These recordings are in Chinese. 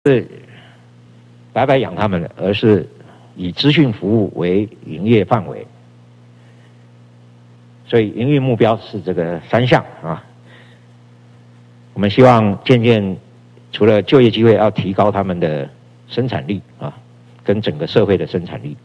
是白白养他们的，而是以资讯服务为营业范围。所以营运目标是这个3项啊。我们希望渐渐除了就业机会，要提高他们的生产力啊，跟整个社会的生产力。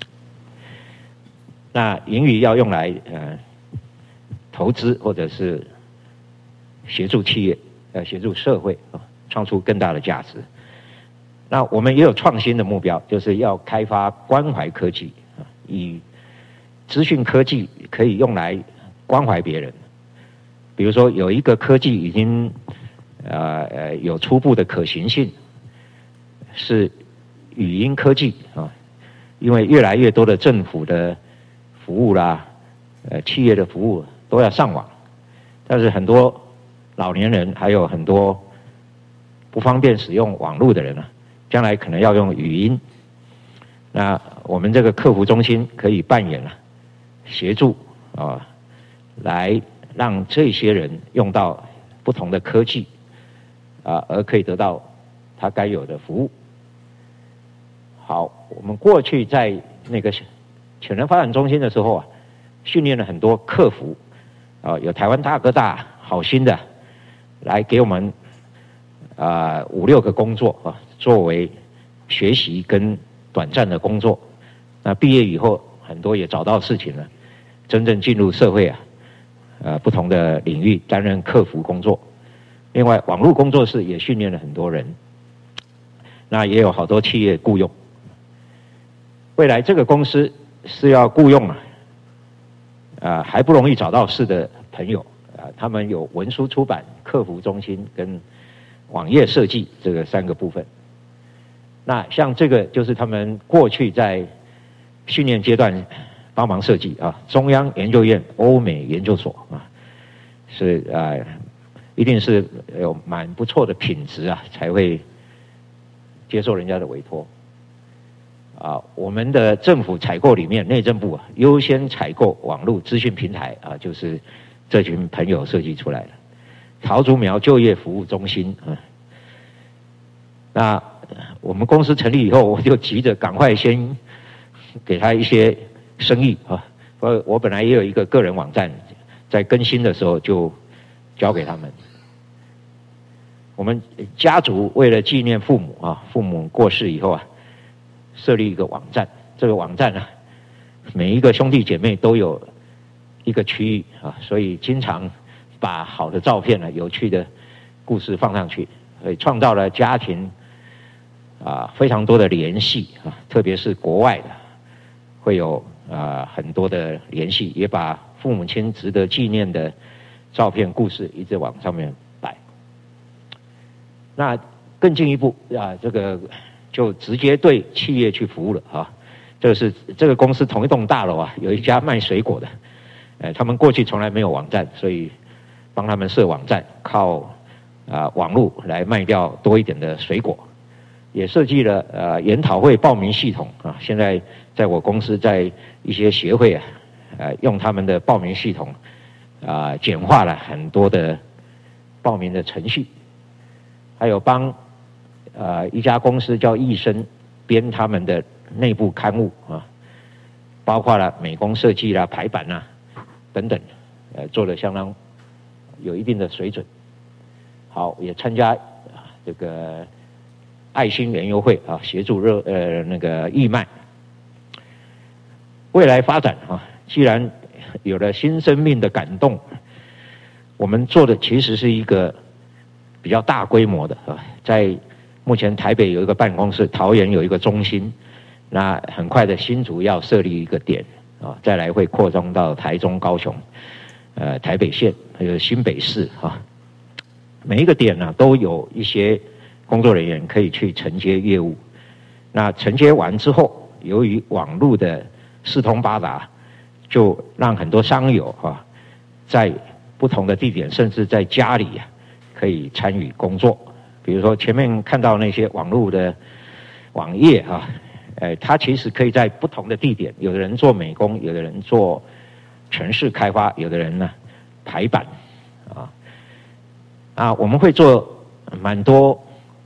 那盈余要用来投资或者是协助企业，协助社会啊，创出更大的价值。那我们也有创新的目标，就是要开发关怀科技啊，以资讯科技可以用来关怀别人。比如说有一个科技已经有初步的可行性，是语音科技啊，因为越来越多的政府的服务啦，企业的服务都要上网，但是很多老年人还有很多不方便使用网络的人啊，将来可能要用语音。那我们这个客服中心可以扮演协助啊，来让这些人用到不同的科技啊，而可以得到他该有的服务。好，我们过去在那个潜能发展中心的时候啊，训练了很多客服啊，有台湾大哥大、好心的来给我们5、6个工作啊，作为学习跟短暂的工作。那毕业以后，很多也找到事情了，真正进入社会啊，不同的领域担任客服工作。另外，网络工作室也训练了很多人，那也有好多企业雇用。未来这个公司是要雇用还不容易找到事的朋友他们有文书出版、客服中心跟网页设计这个3个部分。那像这个就是他们过去在训练阶段帮忙设计啊，中央研究院欧美研究所啊，是一定是有蛮不错的品质啊，才会接受人家的委托啊。我们的政府采购里面，内政部优先采购网络资讯平台啊，就是这群朋友设计出来的。桃竹苗就业服务中心啊，那我们公司成立以后，我就急着赶快先给他一些生意啊。我本来也有一个个人网站，在更新的时候就交给他们。我们家族为了纪念父母啊，父母过世以后设立一个网站。这个网站每一个兄弟姐妹都有一个区域啊，所以经常把好的照片有趣的故事放上去，所以创造了家庭非常多的联系啊，特别是国外的会有很多的联系，也把父母亲值得纪念的照片、故事一直往上面摆。那更进一步这个就直接对企业去服务了啊。这个公司同一栋大楼有一家卖水果的，他们过去从来没有网站，所以帮他们设网站，靠网络来卖掉多一点的水果。也设计了研讨会报名系统啊，现在在我公司在一些协会用他们的报名系统简化了很多的报名的程序，还有帮一家公司叫易生编他们的内部刊物啊，包括了美工设计啦、排版等等，做得相当有一定的水准。好，也参加这个爱心园游会啊，协助那个义卖。未来发展既然有了新生命的感动，我们做的其实是一个比较大规模的在目前台北有一个办公室，桃园有一个中心，那很快的新竹要设立一个点再来会扩张到台中、高雄、台北县还有新北市每一个点都有一些工作人员可以去承接业务。那承接完之后，由于网络的四通八达，就让很多商友在不同的地点，甚至在家里可以参与工作。比如说前面看到那些网络的网页它其实可以在不同的地点，有的人做美工，有的人做程式开发，有的人排版我们会做蛮多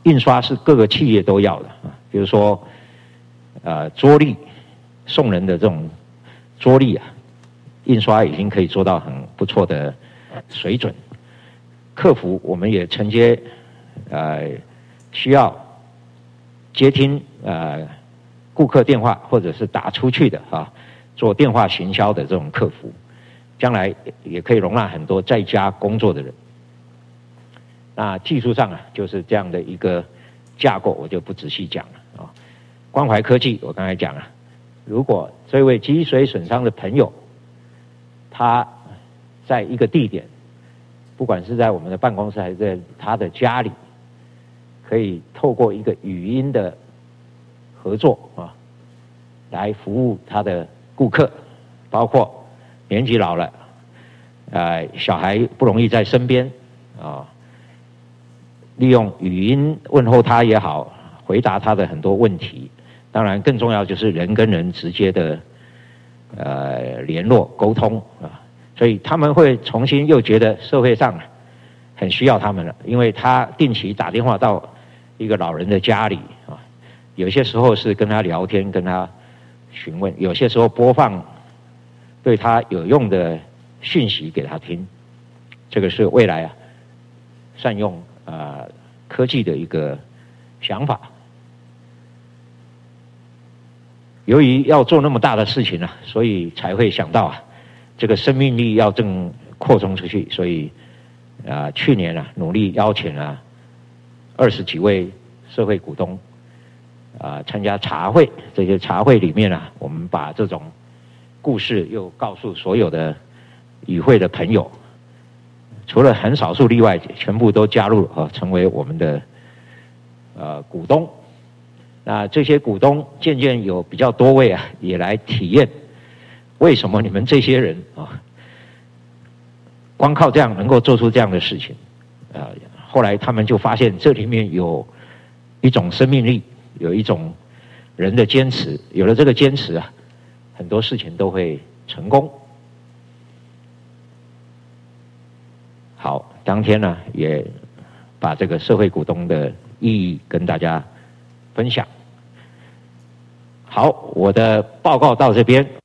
印刷是各个企业都要的啊，比如说桌历，宋人的这种桌历啊，印刷已经可以做到很不错的水准。客服我们也承接需要接听顾客电话或者是打出去的啊，做电话行销的这种客服，将来也可以容纳很多在家工作的人。那技术上啊，就是这样的一个架构，我就不仔细讲了啊。关怀科技，我刚才讲了，如果这位脊髓损伤的朋友，他在一个地点，不管是在我们的办公室还是在他的家里，可以透过一个语音的合作啊，来服务他的顾客，包括年纪老了，小孩不容易在身边啊。利用语音问候他也好，回答他的很多问题。当然，更重要就是人跟人直接的联络沟通啊。所以他们会重新又觉得社会上很需要他们了，因为他定期打电话到一个老人的家里啊，有些时候是跟他聊天，跟他询问，有些时候播放对他有用的讯息给他听。这个是未来善用科技的一个想法。由于要做那么大的事情所以才会想到这个生命力要正扩充出去，所以去年努力邀请20几位社会股东参加茶会。这些茶会里面我们把这种故事又告诉所有的与会的朋友。除了很少数例外，全部都加入成为我们的股东。那这些股东渐渐有比较多位也来体验，为什么你们这些人光靠这样能够做出这样的事情？后来他们就发现这里面有一种生命力，有一种人的坚持，有了这个坚持很多事情都会成功。好，当天也把这个社会股东的意义跟大家分享。好，我的报告到这边。